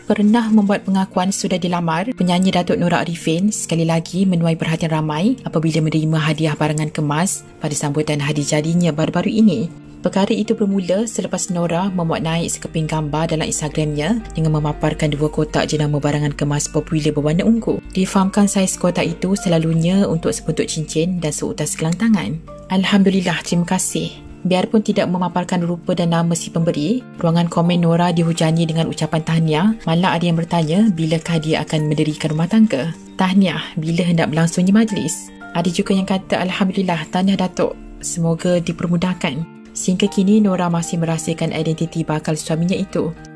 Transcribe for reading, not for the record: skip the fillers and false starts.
pernah membuat pengakuan sudah dilamar, penyanyi Datuk Nora Arifin sekali lagi menuai perhatian ramai apabila menerima hadiah barangan kemas pada sambutan hari jadinya baru-baru ini. Perkara itu bermula selepas Nora memuat naik sekeping gambar dalam Instagramnya dengan memaparkan 2 kotak jenama barangan kemas popular berwarna ungu. Difahamkan saiz kotak itu selalunya untuk sebentuk cincin dan seutas gelang tangan. Alhamdulillah, terima kasih. Biarpun tidak memaparkan rupa dan nama si pemberi, ruangan komen Nora dihujani dengan ucapan tahniah. Malah ada yang bertanya bilakah dia akan mendirikan rumah tangga. Tahniah, bila hendak berlangsungnya majlis. Ada juga yang kata Alhamdulillah, tahniah Datuk, semoga dipermudahkan. Sehingga kini Nora masih merahsiakan identiti bakal suaminya itu.